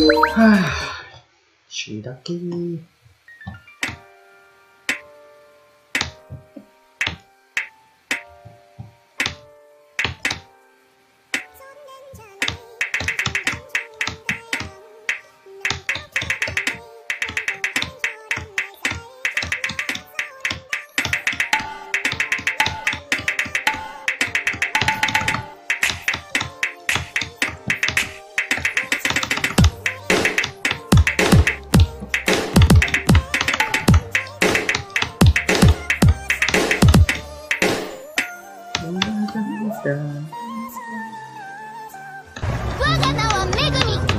血だけ。 我が名はめぐみ。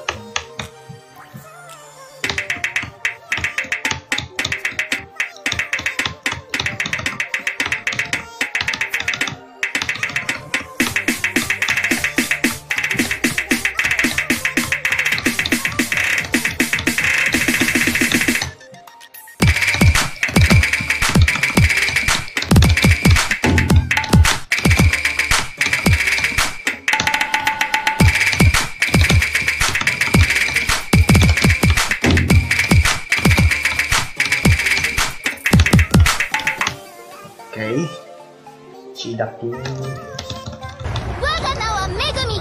Oke, sidak dulu. 我が名はめぐみ。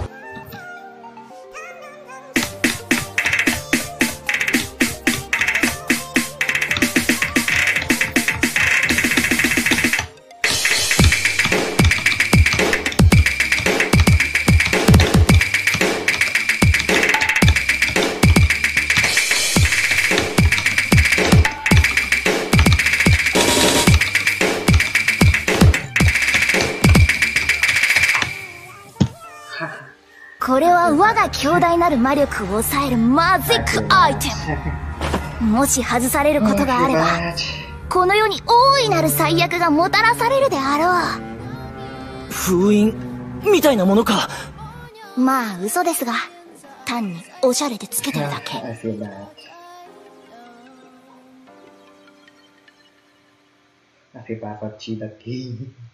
これは我が強大なる魔力を抑えるマジックアイテム。もし外されることがあれば、この世に大いなる最悪がもたらされるであろう。 封印みたいなものか。 まあ嘘ですが、単におしゃれでつけてるだけ。 Asik banget sidak.